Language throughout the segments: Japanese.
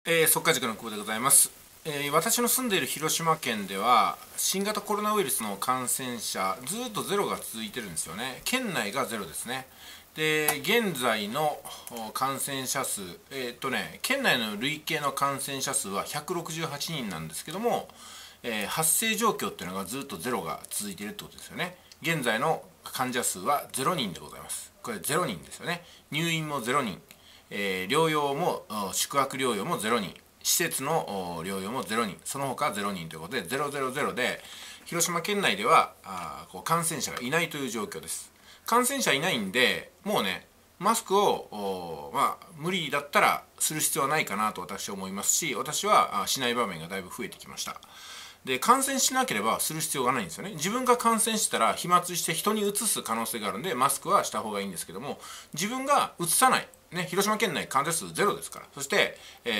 速稼塾の久保でございます。私の住んでいる広島県では新型コロナウイルスの感染者ずっとゼロが続いてるんですよね。県内がゼロですね。で現在の感染者数県内の累計の感染者数は168人なんですけども、発生状況っていうのがずっとゼロが続いているってことですよね。現在の患者数は0人でございます。これ0人ですよね。入院も0人、療養も宿泊療養も0人、施設の療養も0人、その他0人ということで000で、広島県内では感染者がいないという状況です。感染者いないんで、もうねマスクを無理だったらする必要はないかなと私は思いますし、私はしない場面がだいぶ増えてきました。で感染しなければする必要がないんですよね。自分が感染したら飛沫して人にうつす可能性があるんでマスクはした方がいいんですけども、自分がうつさない、広島県内患者数ゼロですから。そして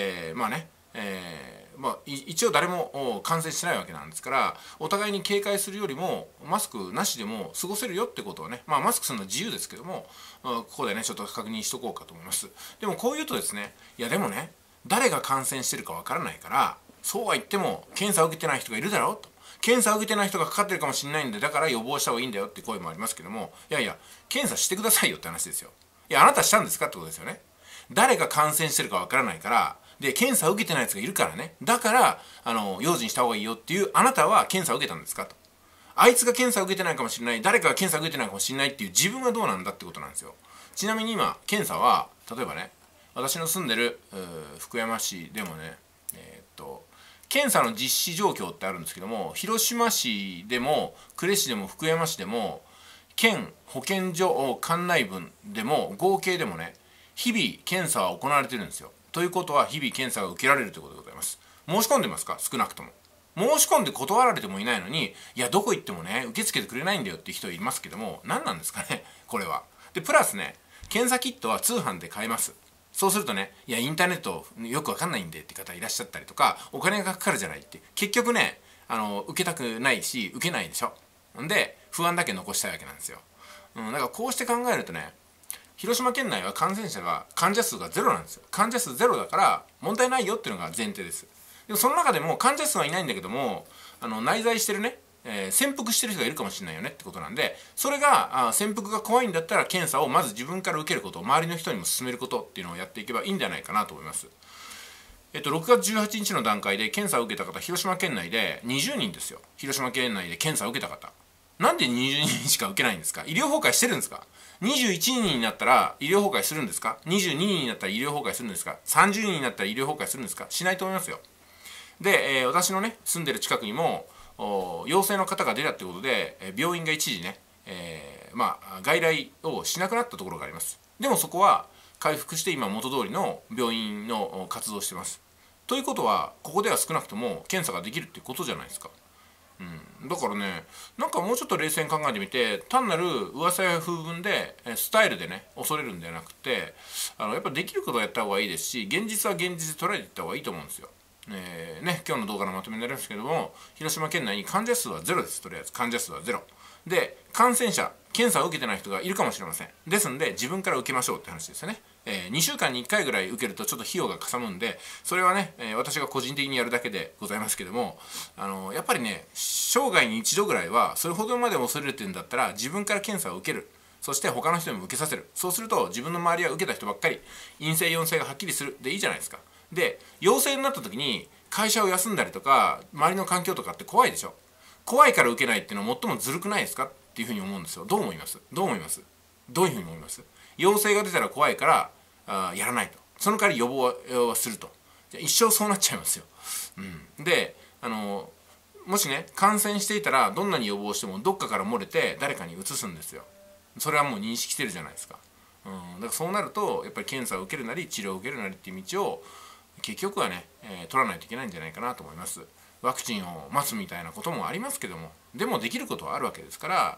一応誰も感染してないわけなんですから、お互いに警戒するよりもマスクなしでも過ごせるよってことをね、マスクするのは自由ですけども、ここでねちょっと確認しとこうかと思います。でもこう言うとですね、いやでもね誰が感染してるかわからないから、そうは言っても検査を受けてない人がいるだろうと、検査を受けてない人がかかってるかもしれないんで、だから予防した方がいいんだよって声もありますけども、いやいや検査してくださいよって話ですよ。いやあなたしたんですかってことですよね。誰が感染してるかわからないから、で検査を受けてないやつがいるからね、だから用心した方がいいよっていう、あなたは検査を受けたんですかと。あいつが検査を受けてないかもしれない、誰かが検査を受けてないかもしれないっていう自分はどうなんだってことなんですよ。ちなみに今検査は例えばね、私の住んでる福山市でもね、検査の実施状況ってあるんですけども、広島市でも呉市でも福山市でも県保健所管内分でも合計でもね、日々検査は行われてるんですよ。ということは日々検査が受けられるということでございます。申し込んでますか？少なくとも申し込んで断られてもいないのに、いやどこ行ってもね受け付けてくれないんだよって人いますけども、何なんですかねこれは。でプラスね、検査キットは通販で買えます。そうするとね、いやインターネットよくわかんないんでって方いらっしゃったりとか、お金がかかるじゃないって、結局ね受けたくないし受けないでしょ。んで不安だけ残したいわけなんですよ。だからこうして考えるとね、広島県内は患者数がゼロなんですよ。患者数ゼロだから問題ないよっていうのが前提です。でもその中でも患者数はいないんだけども、内在してるね、潜伏してる人がいるかもしれないよねってことなんで、それが潜伏が怖いんだったら検査をまず自分から受けること、周りの人にも勧めることっていうのをやっていけばいいんじゃないかなと思います。6月18日の段階で検査を受けた方、広島県内で20人ですよ。広島県内で検査を受けた方、なんで20人しか受けないんですか？医療崩壊してるんですか？21人になったら医療崩壊するんですか？22人になったら医療崩壊するんですか？30人になったら医療崩壊するんですか？しないと思いますよ。で、私のね住んでる近くにも陽性の方が出たってことで、病院が一時ね、外来をしなくなったところがあります。でもそこは回復して今元通りの病院の活動をしてます。ということはここでは少なくとも検査ができるっていうことじゃないですか。だからね、なんかもうちょっと冷静に考えてみて、単なる噂や風聞でスタイルでね恐れるんではなくて、やっぱできることをやった方がいいですし、現実は現実で捉えていった方がいいと思うんですよ。今日の動画のまとめになりますけども、広島県内に患者数はゼロです。とりあえず患者数はゼロで、感染者検査を受けてない人がいるかもしれません。ですんで自分から受けましょうって話ですよね。2週間に1回ぐらい受けるとちょっと費用がかさむんで、それはね、私が個人的にやるだけでございますけども、やっぱりね生涯に一度ぐらいはそれほどまで恐れるっていうんだったら自分から検査を受ける、そして他の人にも受けさせる。そうすると自分の周りは受けた人ばっかり、陰性陽性がはっきりするでいいじゃないですか。で陽性になった時に会社を休んだりとか周りの環境とかって怖いでしょ。怖いから受けないっていうのは最もずるくないですかっていうふうに思うんですよ。どう思います？どういうふうに思います？陽性が出たら怖いからやらないと、その代わり予防はすると、一生そうなっちゃいますよ。でもしね感染していたらどんなに予防してもどっかから漏れて誰かにうつすんですよ。それはもう認識してるじゃないですか。だからそうなるとやっぱり検査を受けるなり治療を受けるなりっていう道を結局はね、取らないといけないんじゃないかなと思います。ワクチンを待つみたいなこともありますけども、でもできることはあるわけですから、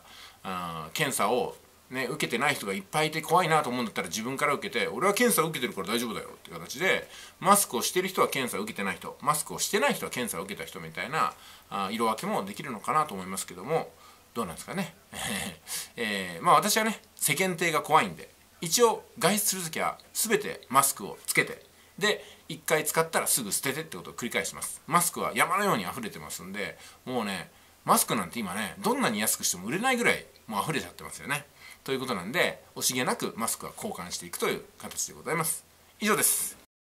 検査を受けてない人がいっぱいいて怖いなと思うんだったら自分から受けて、俺は検査を受けてるから大丈夫だよっていう形で、マスクをしている人は検査を受けてない人、マスクをしてない人は検査を受けた人みたいな色分けもできるのかなと思いますけども、どうなんですかね。私はね世間体が怖いんで、一応外出するときは全てマスクをつけて、で 1回使ったらすぐ捨ててってことを繰り返します。マスクは山のように溢れてますんで、もうねマスクなんて今ねどんなに安くしても売れないぐらいもう溢れちゃってますよね。ということなんで惜しげなくマスクは交換していくという形でございます。以上です。